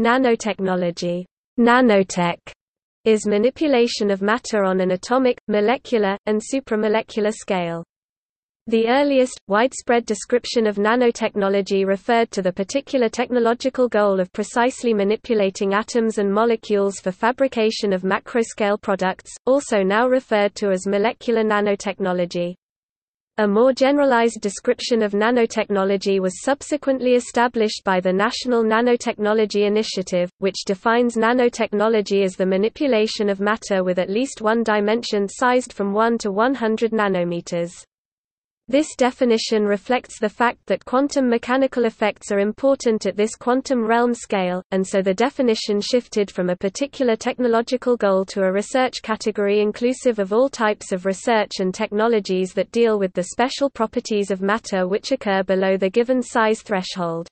Nanotechnology, nanotech, is manipulation of matter on an atomic, molecular, and supramolecular scale. The earliest, widespread description of nanotechnology referred to the particular technological goal of precisely manipulating atoms and molecules for fabrication of macroscale products, also now referred to as molecular nanotechnology. A more generalized description of nanotechnology was subsequently established by the National Nanotechnology Initiative, which defines nanotechnology as the manipulation of matter with at least one dimension sized from 1 to 100 nanometers. This definition reflects the fact that quantum mechanical effects are important at this quantum realm scale, and so the definition shifted from a particular technological goal to a research category inclusive of all types of research and technologies that deal with the special properties of matter which occur below the given size threshold.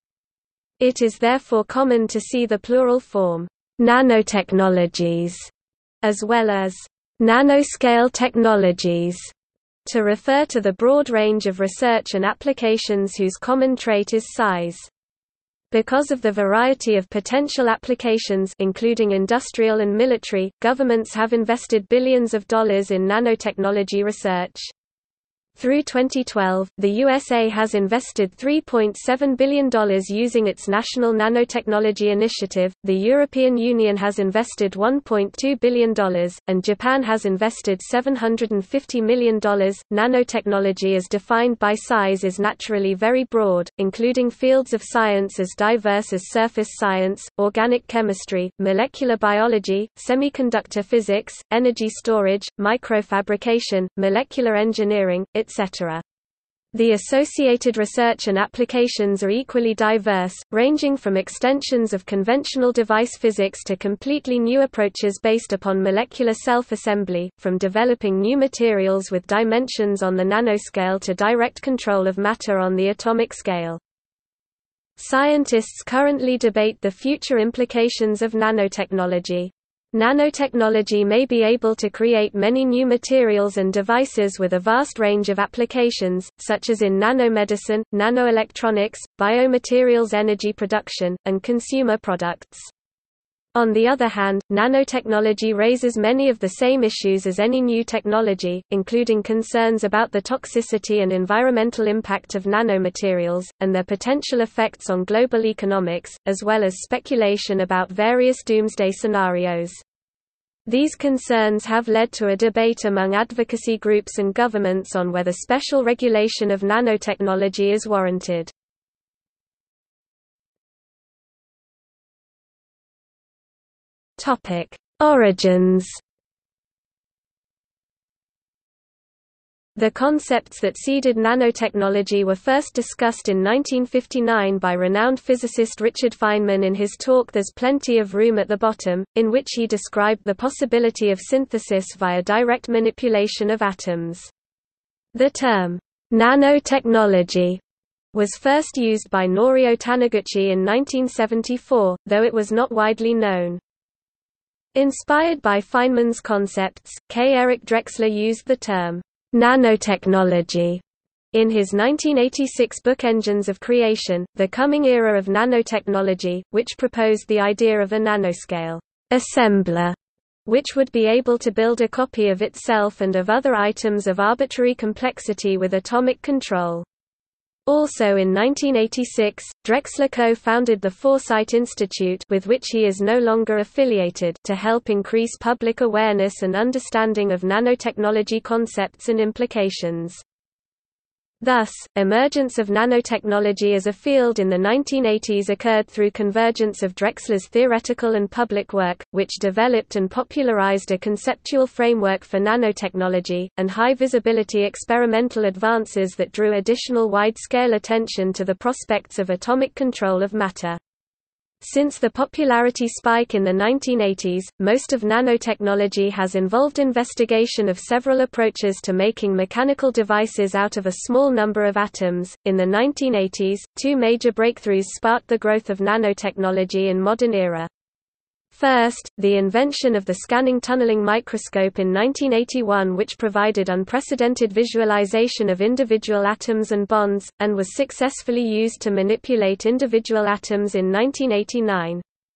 It is therefore common to see the plural form, nanotechnologies, as well as nanoscale technologies, to refer to the broad range of research and applications whose common trait is size. Because of the variety of potential applications including industrial and military, governments have invested billions of dollars in nanotechnology research. Through 2012, the USA has invested $3.7 billion using its National Nanotechnology Initiative, the European Union has invested $1.2 billion, and Japan has invested $750 million. Nanotechnology as defined by size is naturally very broad, including fields of science as diverse as surface science, organic chemistry, molecular biology, semiconductor physics, energy storage, microfabrication, molecular engineering, etc. The associated research and applications are equally diverse, ranging from extensions of conventional device physics to completely new approaches based upon molecular self-assembly, from developing new materials with dimensions on the nanoscale to direct control of matter on the atomic scale. Scientists currently debate the future implications of nanotechnology. Nanotechnology may be able to create many new materials and devices with a vast range of applications, such as in nanomedicine, nanoelectronics, biomaterials energy production, and consumer products. On the other hand, nanotechnology raises many of the same issues as any new technology, including concerns about the toxicity and environmental impact of nanomaterials, and their potential effects on global economics, as well as speculation about various doomsday scenarios. These concerns have led to a debate among advocacy groups and governments on whether special regulation of nanotechnology is warranted. Origins. The concepts that seeded nanotechnology were first discussed in 1959 by renowned physicist Richard Feynman in his talk There's Plenty of Room at the Bottom, in which he described the possibility of synthesis via direct manipulation of atoms. The term, nanotechnology, was first used by Norio Taniguchi in 1974, though it was not widely known. Inspired by Feynman's concepts, K. Eric Drexler used the term nanotechnology in his 1986 book Engines of Creation, The Coming Era of Nanotechnology, which proposed the idea of a nanoscale assembler, which would be able to build a copy of itself and of other items of arbitrary complexity with atomic control. Also in 1986, Drexler co-founded the Foresight Institute, with which he is no longer affiliated, to help increase public awareness and understanding of nanotechnology concepts and implications. Thus, emergence of nanotechnology as a field in the 1980s occurred through convergence of Drexler's theoretical and public work, which developed and popularized a conceptual framework for nanotechnology, and high-visibility experimental advances that drew additional wide-scale attention to the prospects of atomic control of matter. Since the popularity spike in the 1980s, most of nanotechnology has involved investigation of several approaches to making mechanical devices out of a small number of atoms. In the 1980s, two major breakthroughs sparked the growth of nanotechnology in modern era. First, the invention of the scanning tunneling microscope in 1981, which provided unprecedented visualization of individual atoms and bonds, and was successfully used to manipulate individual atoms in 1989.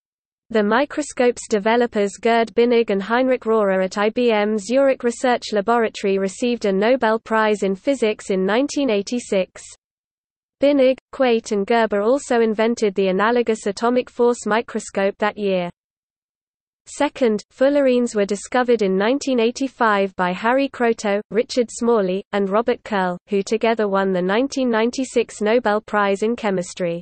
The microscope's developers Gerd Binnig and Heinrich Rohrer at IBM Zurich Research Laboratory received a Nobel Prize in Physics in 1986. Binnig, Quate and Gerber also invented the analogous atomic force microscope that year. Second, fullerenes were discovered in 1985 by Harry Kroto, Richard Smalley, and Robert Curl, who together won the 1996 Nobel Prize in Chemistry.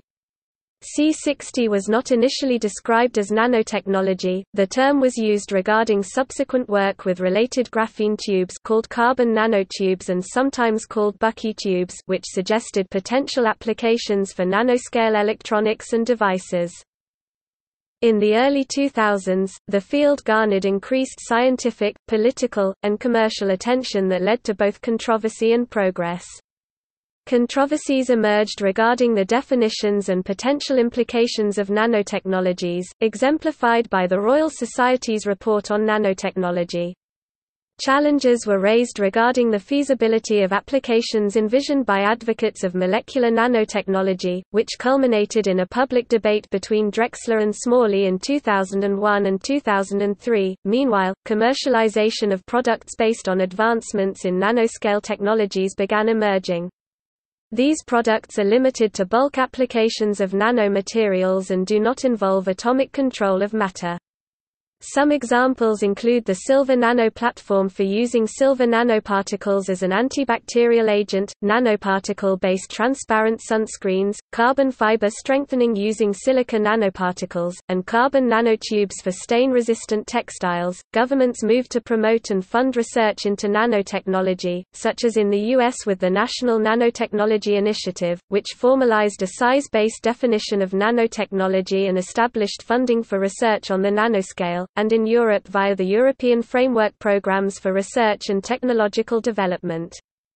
C60 was not initially described as nanotechnology. The term was used regarding subsequent work with related graphene tubes called carbon nanotubes and sometimes called Bucky tubes, which suggested potential applications for nanoscale electronics and devices. In the early 2000s, the field garnered increased scientific, political, and commercial attention that led to both controversy and progress. Controversies emerged regarding the definitions and potential implications of nanotechnologies, exemplified by the Royal Society's report on nanotechnology. Challenges were raised regarding the feasibility of applications envisioned by advocates of molecular nanotechnology, which culminated in a public debate between Drexler and Smalley in 2001 and 2003. Meanwhile, commercialization of products based on advancements in nanoscale technologies began emerging. These products are limited to bulk applications of nanomaterials and do not involve atomic control of matter. Some examples include the silver nano platform for using silver nanoparticles as an antibacterial agent, nanoparticle-based transparent sunscreens, carbon fiber strengthening using silica nanoparticles, and carbon nanotubes for stain-resistant textiles. Governments moved to promote and fund research into nanotechnology, such as in the U.S. with the National Nanotechnology Initiative, which formalized a size-based definition of nanotechnology and established funding for research on the nanoscale, and in Europe via the European Framework Programs for Research and Technological Development.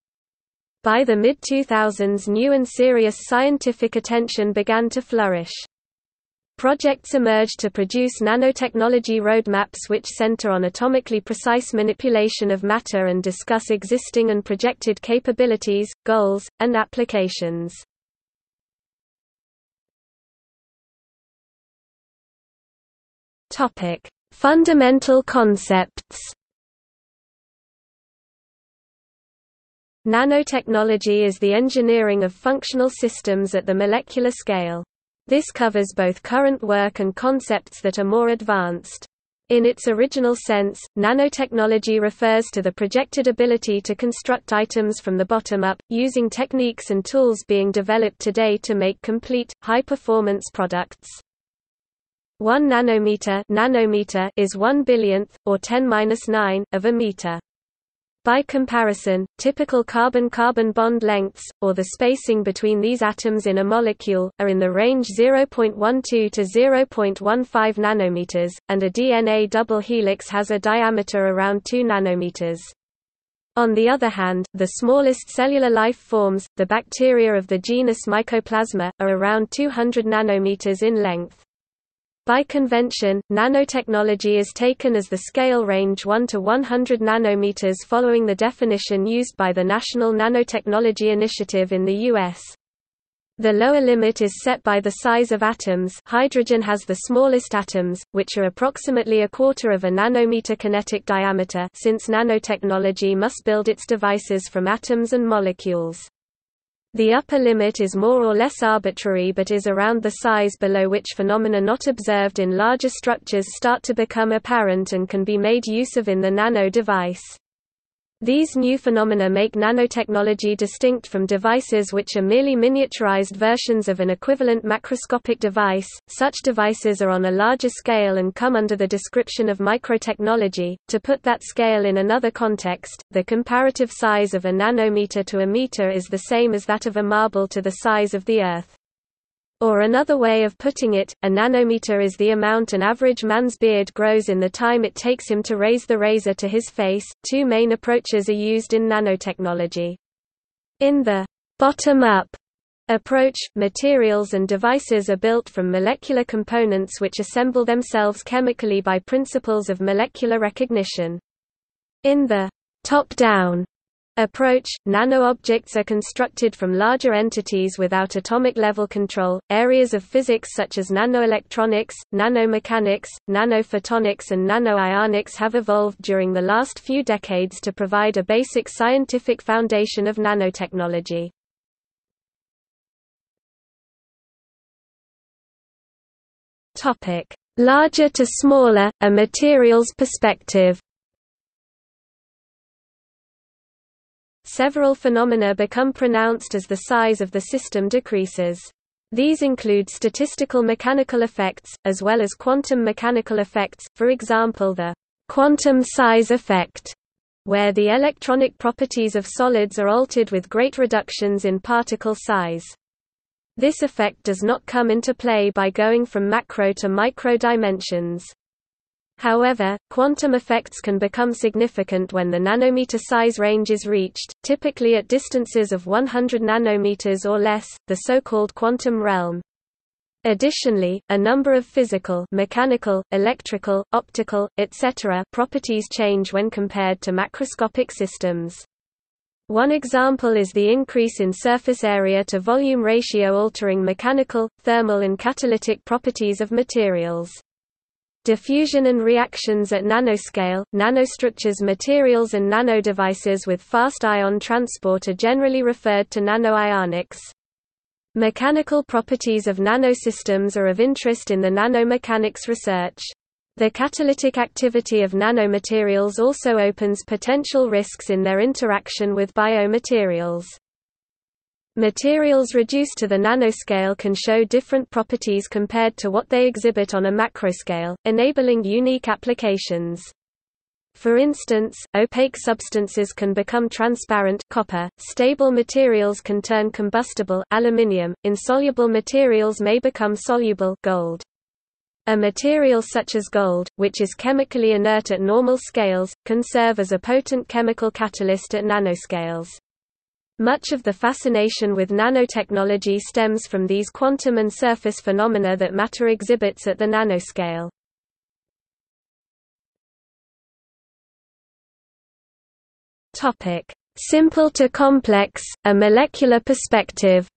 By the mid-2000s, new and serious scientific attention began to flourish. Projects emerged to produce nanotechnology roadmaps which center on atomically precise manipulation of matter and discuss existing and projected capabilities, goals, and applications. Fundamental concepts. Nanotechnology is the engineering of functional systems at the molecular scale. This covers both current work and concepts that are more advanced. In its original sense, nanotechnology refers to the projected ability to construct items from the bottom up, using techniques and tools being developed today to make complete, high-performance products. 1 nanometer is 1 billionth, or 10⁻⁹, of a meter. By comparison, typical carbon-carbon bond lengths, or the spacing between these atoms in a molecule, are in the range 0.12 to 0.15 nanometers, and a DNA double helix has a diameter around 2 nanometers. On the other hand, the smallest cellular life forms, the bacteria of the genus Mycoplasma, are around 200 nanometers in length. By convention, nanotechnology is taken as the scale range 1 to 100 nanometers following the definition used by the National Nanotechnology Initiative in the U.S. The lower limit is set by the size of atoms. Hydrogen has the smallest atoms, which are approximately a quarter of a nanometer kinetic diameter, since nanotechnology must build its devices from atoms and molecules. The upper limit is more or less arbitrary but is around the size below which phenomena not observed in larger structures start to become apparent and can be made use of in the nano device. These new phenomena make nanotechnology distinct from devices which are merely miniaturized versions of an equivalent macroscopic device. Such devices are on a larger scale and come under the description of microtechnology. To put that scale in another context, the comparative size of a nanometer to a meter is the same as that of a marble to the size of the Earth. Or another way of putting it, a nanometer is the amount an average man's beard grows in the time it takes him to raise the razor to his face. Two main approaches are used in nanotechnology. In the bottom-up approach, materials and devices are built from molecular components which assemble themselves chemically by principles of molecular recognition. In the top-down approach, nano-objects are constructed from larger entities without atomic-level control. Areas of physics such as nanoelectronics, nanomechanics, nanophotonics and nanoionics have evolved during the last few decades to provide a basic scientific foundation of nanotechnology. Larger to smaller, a materials perspective. Several phenomena become pronounced as the size of the system decreases. These include statistical mechanical effects, as well as quantum mechanical effects, for example the quantum size effect, where the electronic properties of solids are altered with great reductions in particle size. This effect does not come into play by going from macro to micro dimensions. However, quantum effects can become significant when the nanometer size range is reached, typically at distances of 100 nanometers or less, the so-called quantum realm. Additionally, a number of physical, mechanical, electrical, optical, etc. properties change when compared to macroscopic systems. One example is the increase in surface area to volume ratio altering mechanical, thermal and catalytic properties of materials. Diffusion and reactions at nanoscale, nanostructures materials and nanodevices with fast ion transport are generally referred to nanoionics. Mechanical properties of nanosystems are of interest in the nanomechanics research. The catalytic activity of nanomaterials also opens potential risks in their interaction with biomaterials. Materials reduced to the nanoscale can show different properties compared to what they exhibit on a macroscale, enabling unique applications. For instance, opaque substances can become transparent copper, stable materials can turn combustible aluminium, insoluble materials may become soluble gold. A material such as gold, which is chemically inert at normal scales, can serve as a potent chemical catalyst at nanoscales. Much of the fascination with nanotechnology stems from these quantum and surface phenomena that matter exhibits at the nanoscale. Simple to complex, a molecular perspective.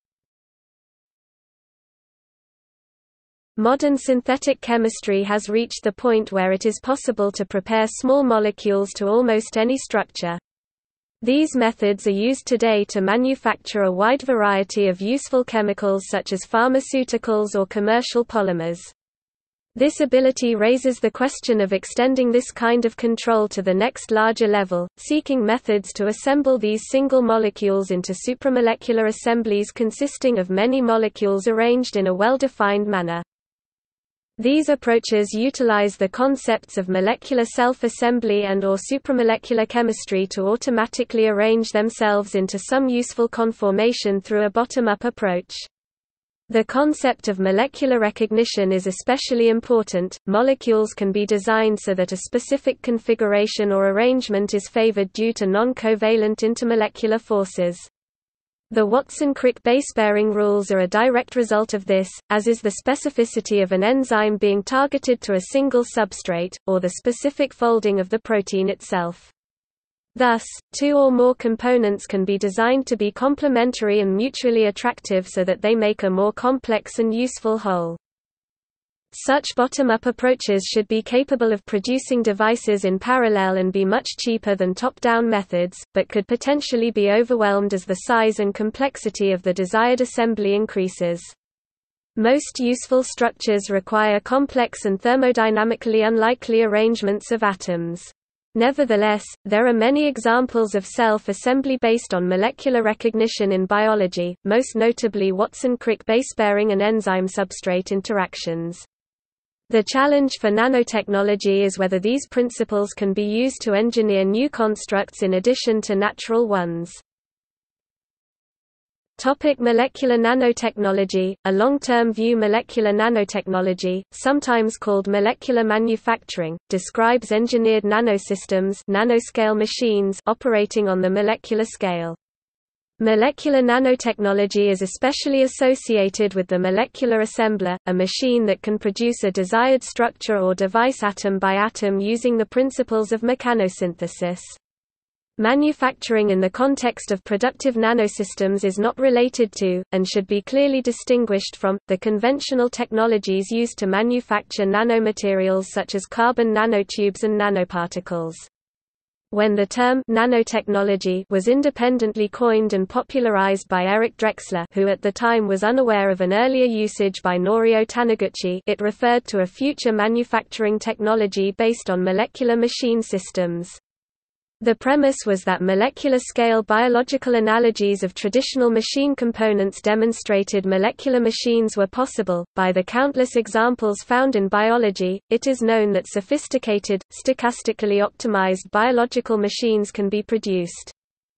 Modern synthetic chemistry has reached the point where it is possible to prepare small molecules to almost any structure. These methods are used today to manufacture a wide variety of useful chemicals such as pharmaceuticals or commercial polymers. This ability raises the question of extending this kind of control to the next larger level, seeking methods to assemble these single molecules into supramolecular assemblies consisting of many molecules arranged in a well-defined manner. These approaches utilize the concepts of molecular self-assembly and/or supramolecular chemistry to automatically arrange themselves into some useful conformation through a bottom-up approach. The concept of molecular recognition is especially important. Molecules can be designed so that a specific configuration or arrangement is favored due to non-covalent intermolecular forces. The Watson-Crick base-pairing rules are a direct result of this, as is the specificity of an enzyme being targeted to a single substrate, or the specific folding of the protein itself. Thus, two or more components can be designed to be complementary and mutually attractive so that they make a more complex and useful whole. Such bottom-up approaches should be capable of producing devices in parallel and be much cheaper than top-down methods, but could potentially be overwhelmed as the size and complexity of the desired assembly increases. Most useful structures require complex and thermodynamically unlikely arrangements of atoms. Nevertheless, there are many examples of self-assembly based on molecular recognition in biology, most notably Watson-Crick base-pairing and enzyme-substrate interactions. The challenge for nanotechnology is whether these principles can be used to engineer new constructs in addition to natural ones. Molecular nanotechnology, a long-term view. Molecular nanotechnology, sometimes called molecular manufacturing, describes engineered nanosystems, nanoscale machines operating on the molecular scale. Molecular nanotechnology is especially associated with the molecular assembler, a machine that can produce a desired structure or device atom by atom using the principles of mechanosynthesis. Manufacturing in the context of productive nanosystems is not related to, and should be clearly distinguished from, the conventional technologies used to manufacture nanomaterials such as carbon nanotubes and nanoparticles. When the term nanotechnology was independently coined and popularized by Eric Drexler, who at the time was unaware of an earlier usage by Norio Taniguchi, it referred to a future manufacturing technology based on molecular machine systems. The premise was that molecular-scale biological analogies of traditional machine components demonstrated molecular machines were possible. By the countless examples found in biology, it is known that sophisticated, stochastically optimized biological machines can be produced.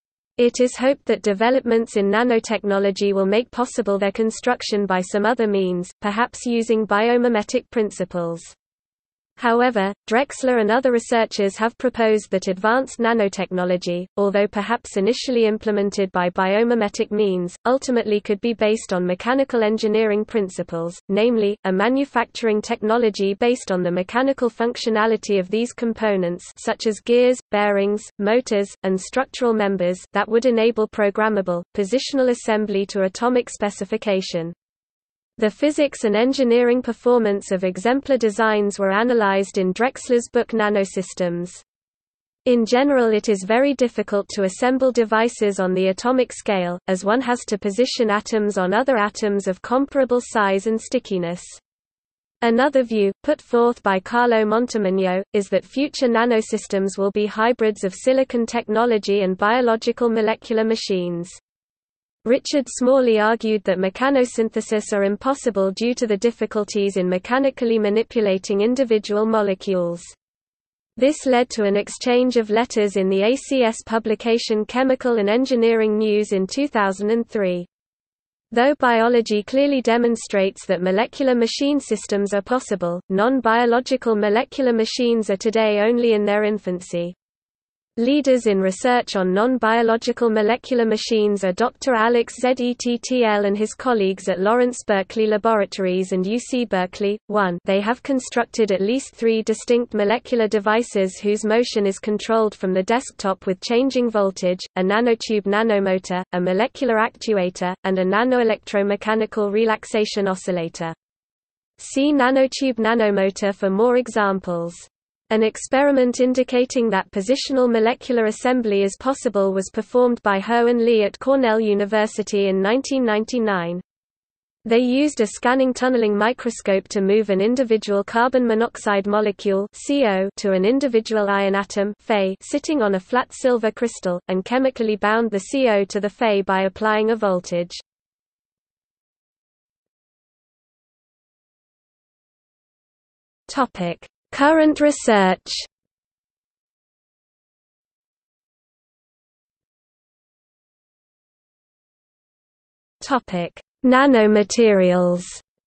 It is hoped that developments in nanotechnology will make possible their construction by some other means, perhaps using biomimetic principles. However, Drexler and other researchers have proposed that advanced nanotechnology, although perhaps initially implemented by biomimetic means, ultimately could be based on mechanical engineering principles, namely, a manufacturing technology based on the mechanical functionality of these components such as gears, bearings, motors, and structural members that would enable programmable, positional assembly to atomic specification. The physics and engineering performance of exemplar designs were analyzed in Drexler's book Nanosystems. In general, it is very difficult to assemble devices on the atomic scale, as one has to position atoms on other atoms of comparable size and stickiness. Another view, put forth by Carlo Montemagno, is that future nanosystems will be hybrids of silicon technology and biological molecular machines. Richard Smalley argued that mechanosynthesis are impossible due to the difficulties in mechanically manipulating individual molecules. This led to an exchange of letters in the ACS publication Chemical and Engineering News in 2003. Though biology clearly demonstrates that molecular machine systems are possible, non-biological molecular machines are today only in their infancy. Leaders in research on non-biological molecular machines are Dr. Alex Zettl and his colleagues at Lawrence Berkeley Laboratories and UC Berkeley. 1. They have constructed at least 3 distinct molecular devices whose motion is controlled from the desktop with changing voltage, a nanotube nanomotor, a molecular actuator, and a nanoelectromechanical relaxation oscillator. See nanotube nanomotor for more examples. An experiment indicating that positional molecular assembly is possible was performed by Ho and Lee at Cornell University in 1999. They used a scanning tunneling microscope to move an individual carbon monoxide molecule (CO) to an individual iron atom Fe sitting on a flat silver crystal, and chemically bound the CO to the Fe by applying a voltage. Current research. Nanomaterials.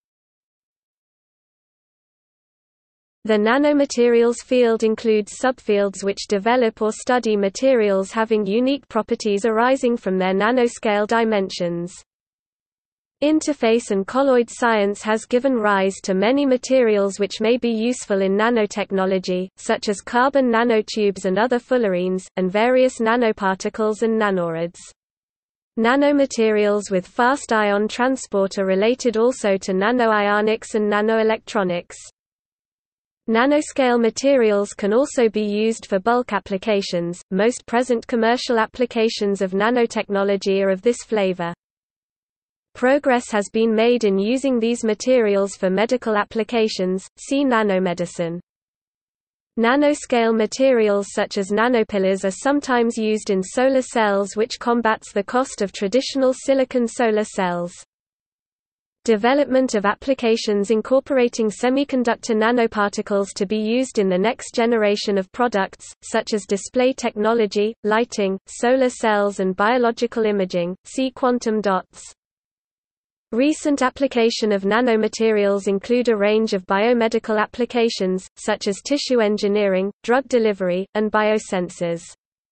The nanomaterials field includes subfields which develop or study materials having unique properties arising from their nanoscale dimensions. Interface and colloid science has given rise to many materials which may be useful in nanotechnology, such as carbon nanotubes and other fullerenes, and various nanoparticles and nanorods. Nanomaterials with fast ion transport are related also to nanoionics and nanoelectronics. Nanoscale materials can also be used for bulk applications. Most present commercial applications of nanotechnology are of this flavor. Progress has been made in using these materials for medical applications, see nanomedicine. Nanoscale materials such as nanopillars are sometimes used in solar cells, which combats the cost of traditional silicon solar cells. Development of applications incorporating semiconductor nanoparticles to be used in the next generation of products, such as display technology, lighting, solar cells and biological imaging, see quantum dots. Recent application of nanomaterials include a range of biomedical applications, such as tissue engineering, drug delivery, and biosensors.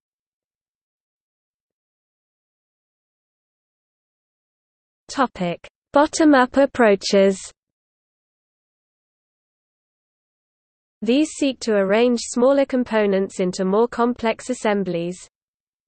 Bottom-up approaches. These seek to arrange smaller components into more complex assemblies.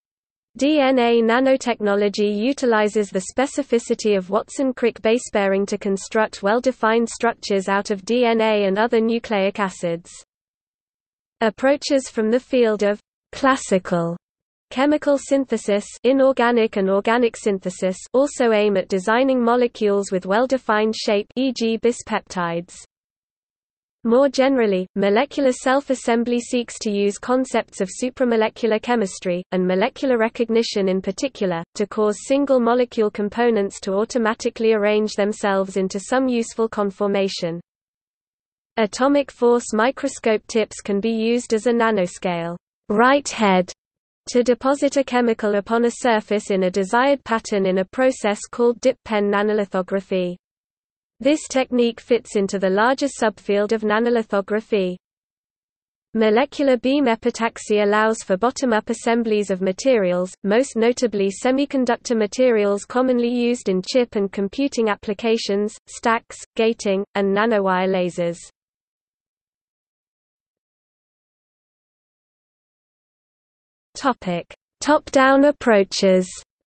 DNA nanotechnology utilizes the specificity of Watson-Crick base pairing to construct well-defined structures out of DNA and other nucleic acids. Approaches from the field of classical chemical synthesis, inorganic and organic synthesis, also aim at designing molecules with well-defined shape, e.g. bispeptides. More generally, molecular self-assembly seeks to use concepts of supramolecular chemistry, and molecular recognition in particular, to cause single-molecule components to automatically arrange themselves into some useful conformation. Atomic force microscope tips can be used as a nanoscale right head to deposit a chemical upon a surface in a desired pattern in a process called dip pen nanolithography. This technique fits into the larger subfield of nanolithography. Molecular beam epitaxy allows for bottom-up assemblies of materials, most notably semiconductor materials commonly used in chip and computing applications, stacks, gating, and nanowire lasers. Top-down approaches.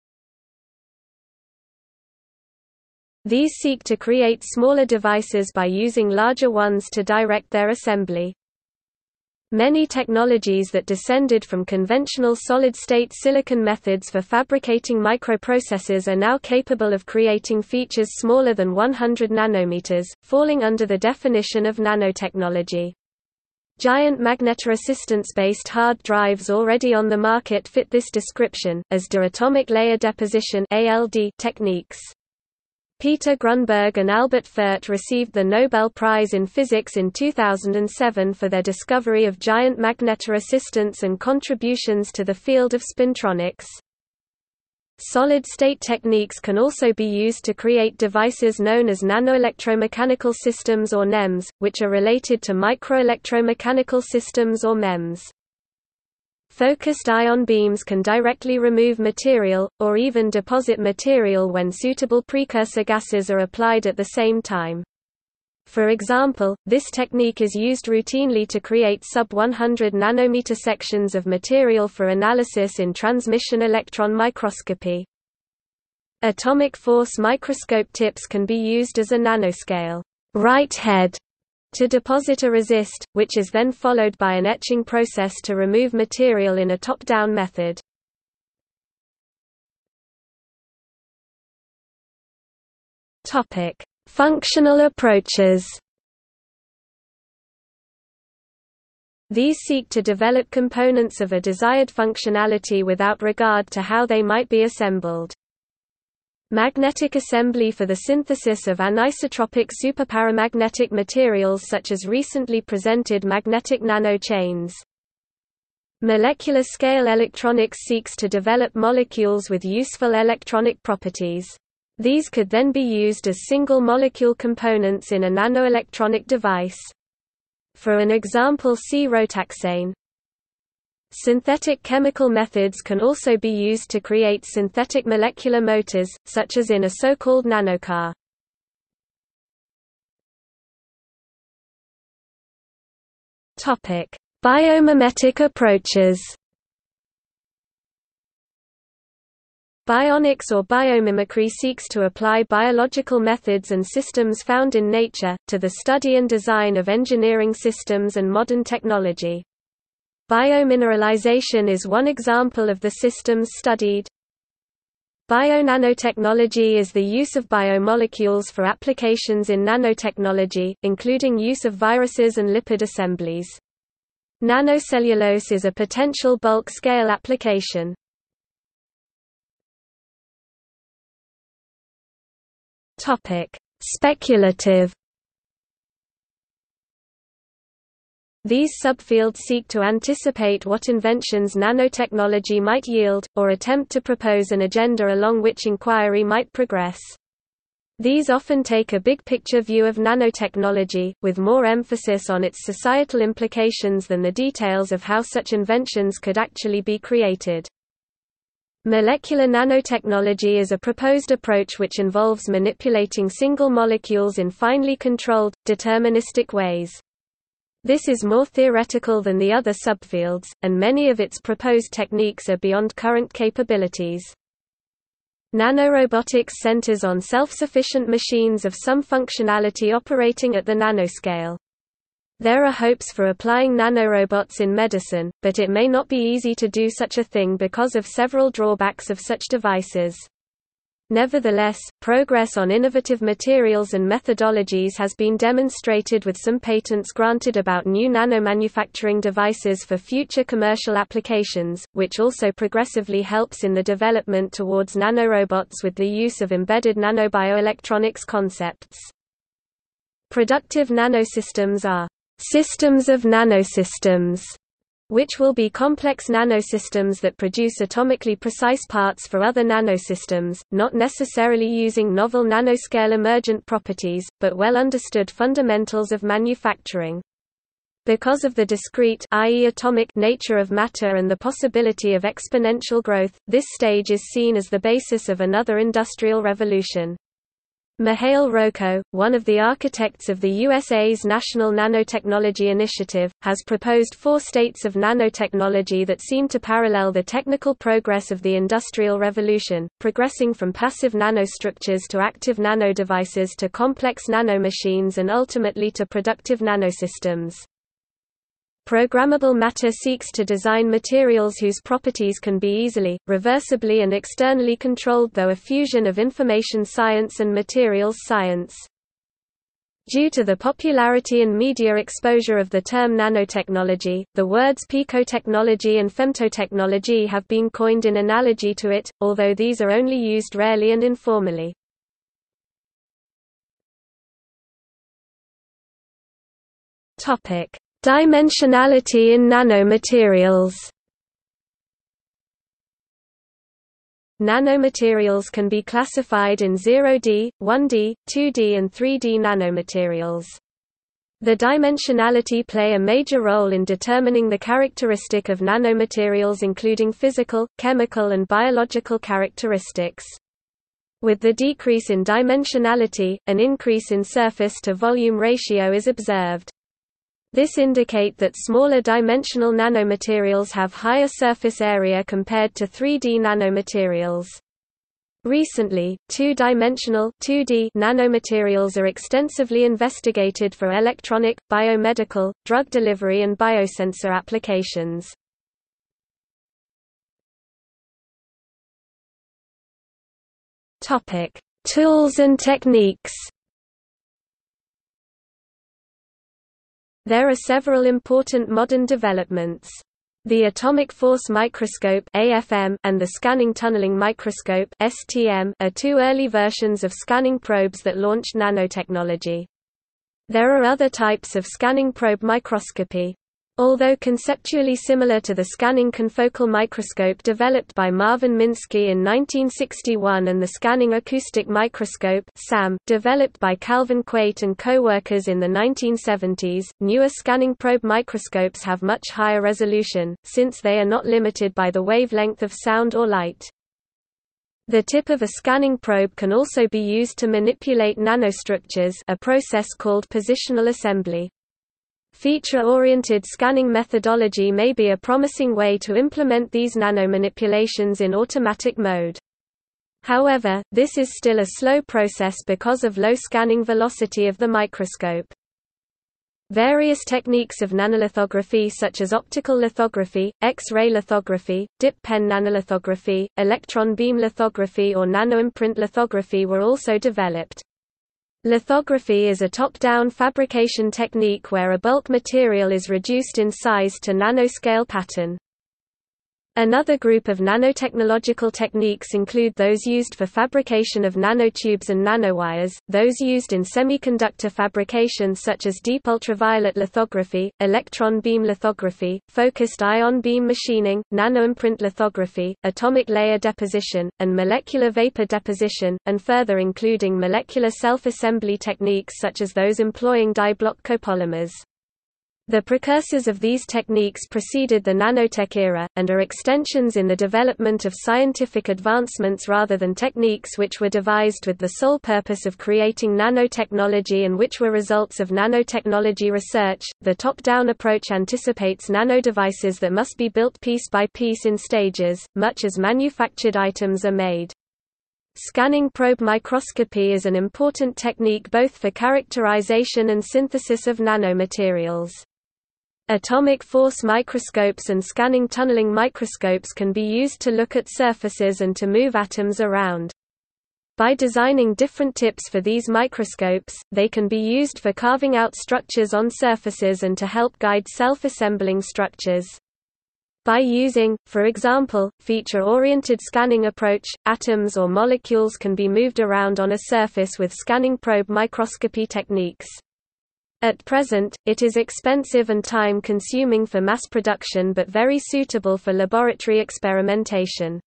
These seek to create smaller devices by using larger ones to direct their assembly. Many technologies that descended from conventional solid-state silicon methods for fabricating microprocessors are now capable of creating features smaller than 100 nanometers, falling under the definition of nanotechnology. Giant magnetoresistance-based hard drives already on the market fit this description, as do atomic layer deposition (ALD) techniques. Peter Grunberg and Albert Fert received the Nobel Prize in Physics in 2007 for their discovery of giant magnetoresistance and contributions to the field of spintronics. Solid-state techniques can also be used to create devices known as nanoelectromechanical systems or NEMS, which are related to microelectromechanical systems or MEMS. Focused ion beams can directly remove material, or even deposit material when suitable precursor gases are applied at the same time. For example, this technique is used routinely to create sub-100 nanometer sections of material for analysis in transmission electron microscopy. Atomic force microscope tips can be used as a nanoscale right head to deposit a resist, which is then followed by an etching process to remove material in a top-down method. Functional approaches. These seek to develop components of a desired functionality without regard to how they might be assembled. Magnetic assembly for the synthesis of anisotropic superparamagnetic materials such as recently presented magnetic nanochains. Molecular scale electronics seeks to develop molecules with useful electronic properties. These could then be used as single-molecule components in a nanoelectronic device. For an example, see rotaxane. Synthetic chemical methods can also be used to create synthetic molecular motors, such as in a so-called nanocar. Biomimetic approaches. Bionics or biomimicry seeks to apply biological methods and systems found in nature, to the study and design of engineering systems and modern technology. Biomineralization is one example of the systems studied. Bionanotechnology is the use of biomolecules for applications in nanotechnology, including use of viruses and lipid assemblies. Nanocellulose is a potential bulk-scale application. Speculative. These subfields seek to anticipate what inventions nanotechnology might yield, or attempt to propose an agenda along which inquiry might progress. These often take a big-picture view of nanotechnology, with more emphasis on its societal implications than the details of how such inventions could actually be created. Molecular nanotechnology is a proposed approach which involves manipulating single molecules in finely controlled, deterministic ways. This is more theoretical than the other subfields, and many of its proposed techniques are beyond current capabilities. Nanorobotics centers on self-sufficient machines of some functionality operating at the nanoscale. There are hopes for applying nanorobots in medicine, but it may not be easy to do such a thing because of several drawbacks of such devices. Nevertheless, progress on innovative materials and methodologies has been demonstrated with some patents granted about new nanomanufacturing devices for future commercial applications, which also progressively helps in the development towards nanorobots with the use of embedded nanobioelectronics concepts. Productive nanosystems are systems of nanosystems, which will be complex nanosystems that produce atomically precise parts for other nanosystems, not necessarily using novel nanoscale emergent properties, but well understood fundamentals of manufacturing. Because of the discrete, i.e. atomic, nature of matter and the possibility of exponential growth, this stage is seen as the basis of another industrial revolution. Mihail Rocco, one of the architects of the USA's National Nanotechnology Initiative, has proposed 4 states of nanotechnology that seem to parallel the technical progress of the Industrial Revolution, progressing from passive nanostructures to active nanodevices to complex nanomachines and ultimately to productive nanosystems. Programmable matter seeks to design materials whose properties can be easily, reversibly and externally controlled through a fusion of information science and materials science. Due to the popularity and media exposure of the term nanotechnology, the words picotechnology and femtotechnology have been coined in analogy to it, although these are only used rarely and informally. Dimensionality in nanomaterials. Nanomaterials can be classified in 0D, 1D, 2D and 3D nanomaterials. The dimensionality play a major role in determining the characteristic of nanomaterials including physical, chemical and biological characteristics. With the decrease in dimensionality, an increase in surface-to-volume ratio is observed. This indicates that smaller dimensional nanomaterials have higher surface area compared to 3D nanomaterials. Recently, two-dimensional (2D) nanomaterials are extensively investigated for electronic, biomedical, drug delivery and biosensor applications. Topic: Tools and techniques. There are several important modern developments. The atomic force microscope (AFM) and the scanning tunneling microscope (STM) are 2 early versions of scanning probes that launched nanotechnology. There are other types of scanning probe microscopy. Although conceptually similar to the scanning confocal microscope developed by Marvin Minsky in 1961 and the scanning acoustic microscope (SAM) developed by Calvin Quate and co-workers in the 1970s, newer scanning probe microscopes have much higher resolution, since they are not limited by the wavelength of sound or light. The tip of a scanning probe can also be used to manipulate nanostructures, a process called positional assembly. Feature-oriented scanning methodology may be a promising way to implement these nanomanipulations in automatic mode. However, this is still a slow process because of low scanning velocity of the microscope. Various techniques of nanolithography such as optical lithography, X-ray lithography, dip pen nanolithography, electron beam lithography or nanoimprint lithography were also developed. Lithography is a top-down fabrication technique where a bulk material is reduced in size to nanoscale pattern. Another group of nanotechnological techniques include those used for fabrication of nanotubes and nanowires, those used in semiconductor fabrication such as deep ultraviolet lithography, electron beam lithography, focused ion beam machining, nanoimprint lithography, atomic layer deposition, and molecular vapor deposition, and further including molecular self-assembly techniques such as those employing diblock copolymers. The precursors of these techniques preceded the nanotech era, and are extensions in the development of scientific advancements rather than techniques which were devised with the sole purpose of creating nanotechnology and which were results of nanotechnology research. The top-down approach anticipates nanodevices that must be built piece by piece in stages, much as manufactured items are made. Scanning probe microscopy is an important technique both for characterization and synthesis of nanomaterials. Atomic force microscopes and scanning tunneling microscopes can be used to look at surfaces and to move atoms around. By designing different tips for these microscopes, they can be used for carving out structures on surfaces and to help guide self-assembling structures. By using, for example, feature-oriented scanning approach, atoms or molecules can be moved around on a surface with scanning probe microscopy techniques. At present, it is expensive and time-consuming for mass production but very suitable for laboratory experimentation.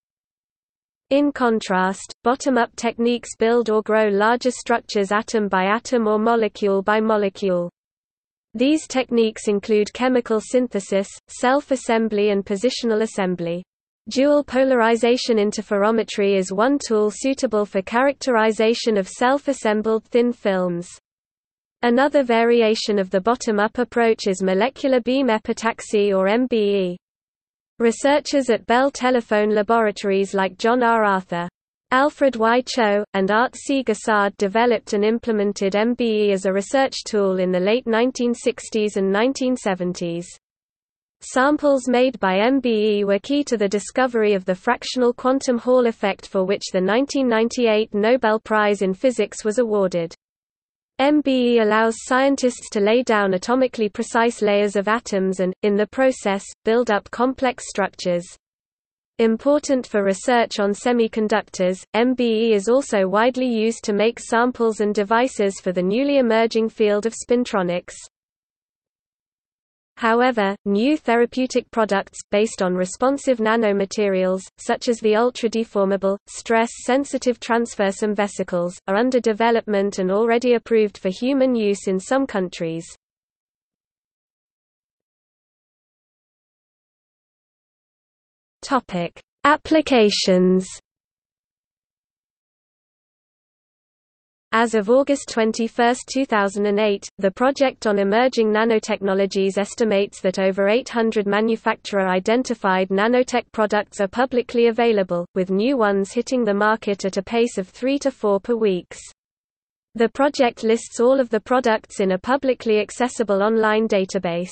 In contrast, bottom-up techniques build or grow larger structures atom by atom or molecule by molecule. These techniques include chemical synthesis, self-assembly and positional assembly. Dual polarization interferometry is one tool suitable for characterization of self-assembled thin films. Another variation of the bottom-up approach is molecular beam epitaxy or MBE. Researchers at Bell Telephone Laboratories like John R. Arthur, Alfred Y. Cho, and Art C. Gassard developed and implemented MBE as a research tool in the late 1960s and 1970s. Samples made by MBE were key to the discovery of the fractional quantum Hall effect, for which the 1998 Nobel Prize in Physics was awarded. MBE allows scientists to lay down atomically precise layers of atoms and, in the process, build up complex structures. Important for research on semiconductors, MBE is also widely used to make samples and devices for the newly emerging field of spintronics. However, new therapeutic products, based on responsive nanomaterials, such as the ultra-deformable, stress-sensitive transversome vesicles, are under development and already approved for human use in some countries. Applications. As of August 21, 2008, the Project on Emerging Nanotechnologies estimates that over 800 manufacturer-identified nanotech products are publicly available, with new ones hitting the market at a pace of 3 to 4 per week. The project lists all of the products in a publicly accessible online database.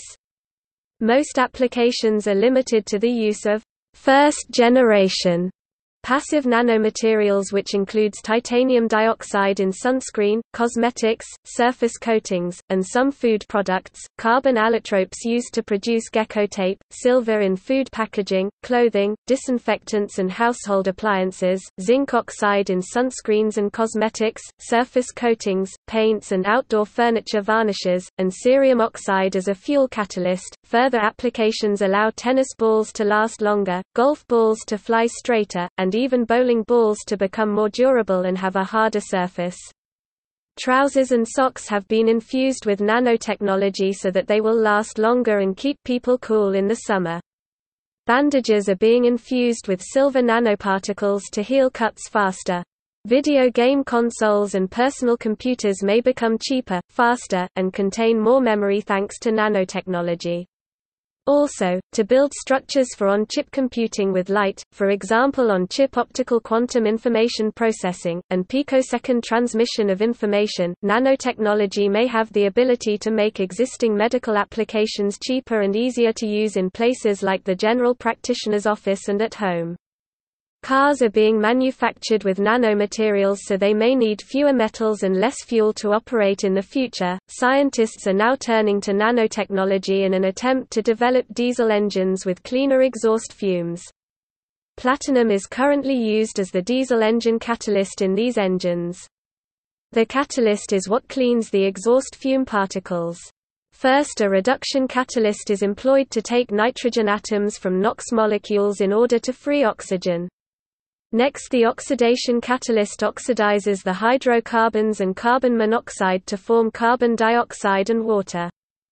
Most applications are limited to the use of first-generation passive nanomaterials, which includes titanium dioxide in sunscreen, cosmetics, surface coatings, and some food products, carbon allotropes used to produce gecko tape, silver in food packaging, clothing, disinfectants and household appliances, zinc oxide in sunscreens and cosmetics, surface coatings, paints and outdoor furniture varnishes, and cerium oxide as a fuel catalyst. Further applications allow tennis balls to last longer, golf balls to fly straighter, and even bowling balls to become more durable and have a harder surface. Trousers and socks have been infused with nanotechnology so that they will last longer and keep people cool in the summer. Bandages are being infused with silver nanoparticles to heal cuts faster. Video game consoles and personal computers may become cheaper, faster, and contain more memory thanks to nanotechnology. Also, to build structures for on-chip computing with light, for example on-chip optical quantum information processing, and picosecond transmission of information, nanotechnology may have the ability to make existing medical applications cheaper and easier to use in places like the general practitioner's office and at home. Cars are being manufactured with nanomaterials so they may need fewer metals and less fuel to operate in the future. Scientists are now turning to nanotechnology in an attempt to develop diesel engines with cleaner exhaust fumes. Platinum is currently used as the diesel engine catalyst in these engines. The catalyst is what cleans the exhaust fume particles. First, a reduction catalyst is employed to take nitrogen atoms from NOx molecules in order to free oxygen. Next, the oxidation catalyst oxidizes the hydrocarbons and carbon monoxide to form carbon dioxide and water.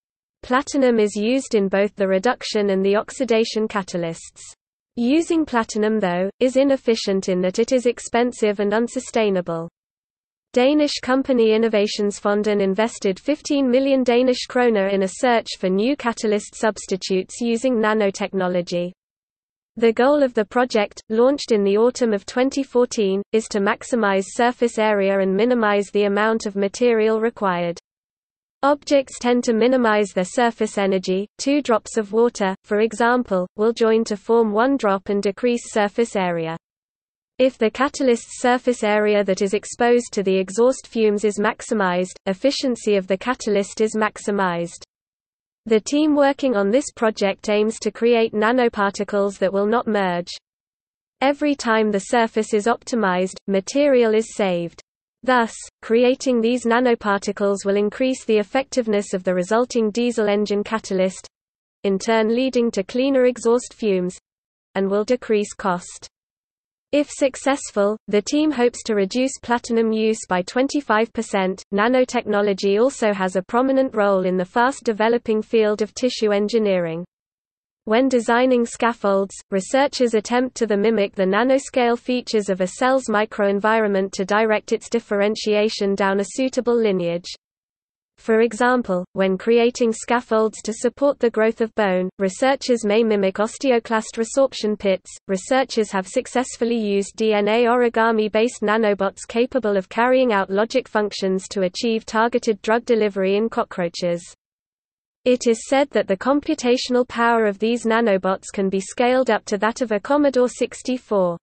Platinum is used in both the reduction and the oxidation catalysts. Using platinum, though, is inefficient in that it is expensive and unsustainable. Danish company Innovationsfonden invested 15 million Danish kroner in a search for new catalyst substitutes using nanotechnology. The goal of the project, launched in the autumn of 2014, is to maximize surface area and minimize the amount of material required. Objects tend to minimize their surface energy. 2 drops of water, for example, will join to form 1 drop and decrease surface area. If the catalyst's surface area that is exposed to the exhaust fumes is maximized, efficiency of the catalyst is maximized. The team working on this project aims to create nanoparticles that will not merge. Every time the surface is optimized, material is saved. Thus, creating these nanoparticles will increase the effectiveness of the resulting diesel engine catalyst, in turn leading to cleaner exhaust fumes, and will decrease cost. If successful, the team hopes to reduce platinum use by 25%. Nanotechnology also has a prominent role in the fast developing field of tissue engineering. When designing scaffolds, researchers attempt to mimic the nanoscale features of a cell's microenvironment to direct its differentiation down a suitable lineage. For example, when creating scaffolds to support the growth of bone, researchers may mimic osteoclast resorption pits. Researchers have successfully used DNA origami-based nanobots capable of carrying out logic functions to achieve targeted drug delivery in cockroaches. It is said that the computational power of these nanobots can be scaled up to that of a Commodore 64.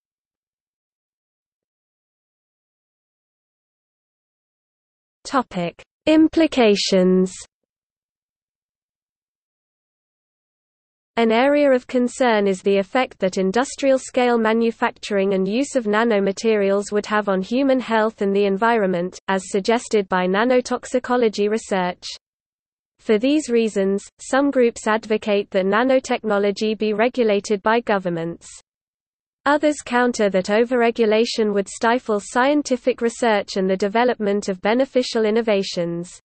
Topic: Implications. An area of concern is the effect that industrial-scale manufacturing and use of nanomaterials would have on human health and the environment, as suggested by nanotoxicology research. For these reasons, some groups advocate that nanotechnology be regulated by governments. Others counter that overregulation would stifle scientific research and the development of beneficial innovations.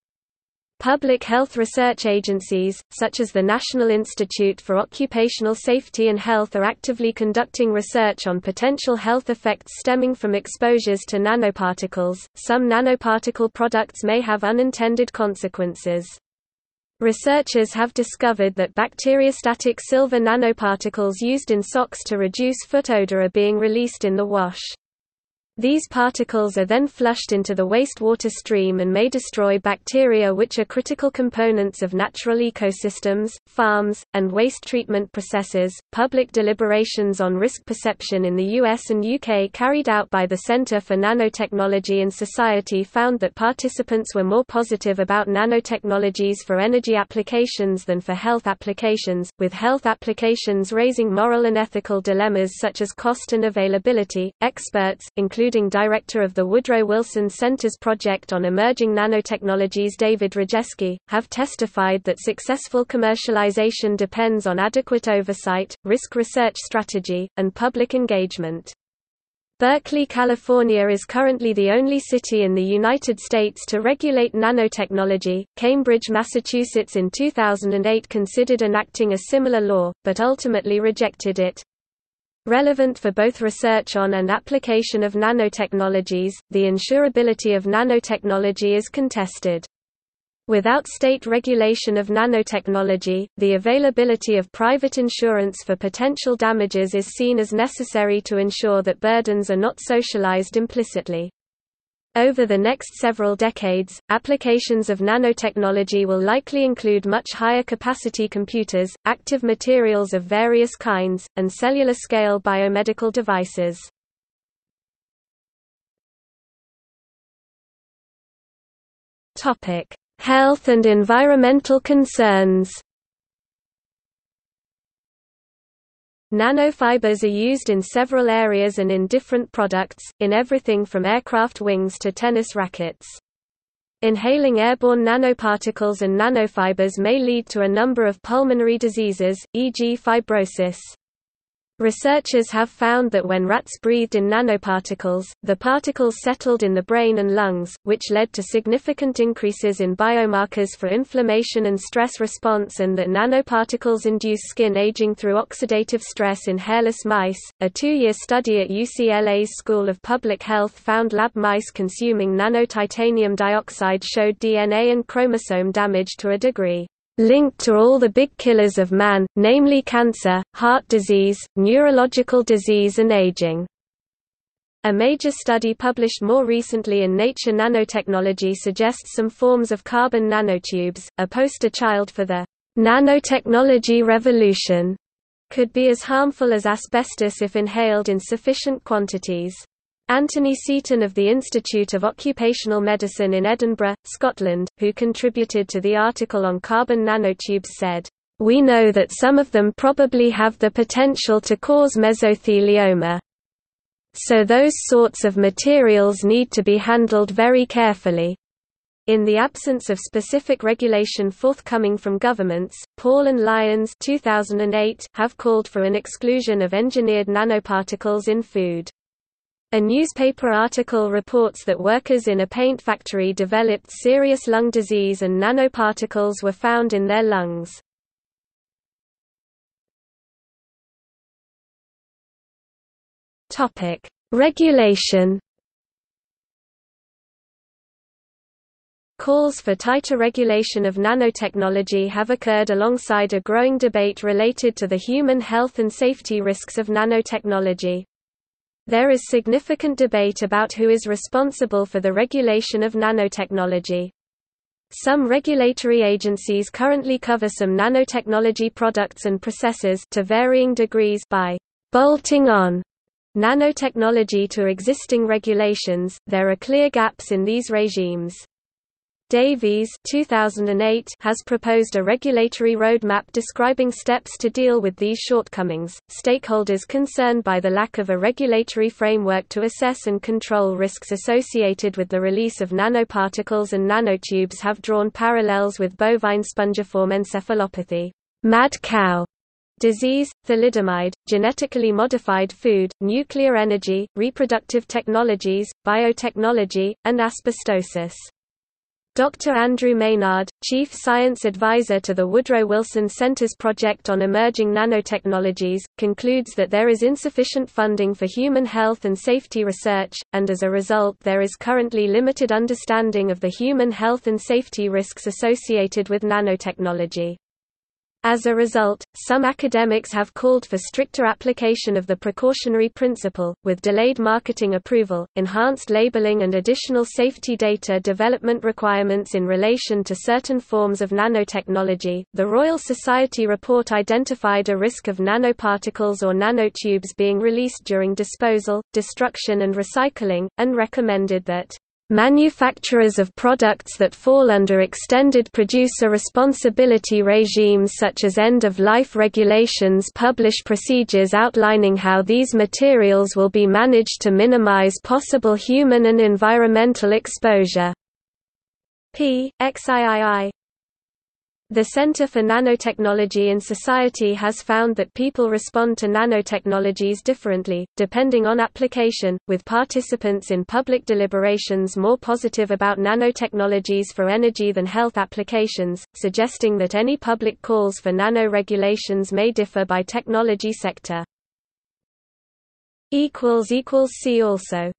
Public health research agencies, such as the National Institute for Occupational Safety and Health, are actively conducting research on potential health effects stemming from exposures to nanoparticles. Some nanoparticle products may have unintended consequences. Researchers have discovered that bacteriostatic silver nanoparticles used in socks to reduce foot odor are being released in the wash. These particles are then flushed into the wastewater stream and may destroy bacteria, which are critical components of natural ecosystems, farms, and waste treatment processes. Public deliberations on risk perception in the US and UK carried out by the Centre for Nanotechnology and Society found that participants were more positive about nanotechnologies for energy applications than for health applications, with health applications raising moral and ethical dilemmas such as cost and availability. Experts, including director of the Woodrow Wilson Center's Project on Emerging Nanotechnologies David Rajewski, have testified that successful commercialization depends on adequate oversight, risk research strategy, and public engagement. Berkeley, California is currently the only city in the United States to regulate nanotechnology. Cambridge, Massachusetts in 2008 considered enacting a similar law, but ultimately rejected it. Relevant for both research on and application of nanotechnologies, the insurability of nanotechnology is contested. Without state regulation of nanotechnology, the availability of private insurance for potential damages is seen as necessary to ensure that burdens are not socialized implicitly. Over the next several decades, applications of nanotechnology will likely include much higher capacity computers, active materials of various kinds, and cellular-scale biomedical devices. Topic: Health and environmental concerns. Nanofibers are used in several areas and in different products, in everything from aircraft wings to tennis rackets. Inhaling airborne nanoparticles and nanofibers may lead to a number of pulmonary diseases, e.g. fibrosis. Researchers have found that when rats breathed in nanoparticles, the particles settled in the brain and lungs, which led to significant increases in biomarkers for inflammation and stress response, and that nanoparticles induce skin aging through oxidative stress in hairless mice. A 2-year study at UCLA's School of Public Health found lab mice consuming nanotitanium dioxide showed DNA and chromosome damage to a degree linked to all the big killers of man, namely cancer, heart disease, neurological disease and aging. A major study published more recently in Nature Nanotechnology suggests some forms of carbon nanotubes, a poster child for the nanotechnology revolution, could be as harmful as asbestos if inhaled in sufficient quantities. Anthony Seaton of the Institute of Occupational Medicine in Edinburgh, Scotland, who contributed to the article on carbon nanotubes said, "We know that some of them probably have the potential to cause mesothelioma. So those sorts of materials need to be handled very carefully." In the absence of specific regulation forthcoming from governments, Paul and Lyons 2008 have called for an exclusion of engineered nanoparticles in food. A newspaper article reports that workers in a paint factory developed serious lung disease and nanoparticles were found in their lungs. Regulation. Calls for tighter regulation of nanotechnology have occurred alongside a growing debate related to the human health and safety risks of nanotechnology. There is significant debate about who is responsible for the regulation of nanotechnology. Some regulatory agencies currently cover some nanotechnology products and processes to varying degrees by bolting on nanotechnology to existing regulations. There are clear gaps in these regimes. Davies 2008 has proposed a regulatory roadmap describing steps to deal with these shortcomings. Stakeholders concerned by the lack of a regulatory framework to assess and control risks associated with the release of nanoparticles and nanotubes have drawn parallels with bovine spongiform encephalopathy, mad cow disease, thalidomide, genetically modified food, nuclear energy, reproductive technologies, biotechnology, and asbestosis. Dr. Andrew Maynard, Chief Science Advisor to the Woodrow Wilson Center's Project on Emerging Nanotechnologies, concludes that there is insufficient funding for human health and safety research, and as a result there is currently limited understanding of the human health and safety risks associated with nanotechnology. As a result, some academics have called for stricter application of the precautionary principle, with delayed marketing approval, enhanced labeling and additional safety data development requirements in relation to certain forms of nanotechnology. The Royal Society report identified a risk of nanoparticles or nanotubes being released during disposal, destruction and recycling, and recommended that manufacturers of products that fall under extended producer responsibility regimes such as end-of-life regulations publish procedures outlining how these materials will be managed to minimize possible human and environmental exposure. XIII. The Center for Nanotechnology in Society has found that people respond to nanotechnologies differently, depending on application, with participants in public deliberations more positive about nanotechnologies for energy than health applications, suggesting that any public calls for nano-regulations may differ by technology sector. See also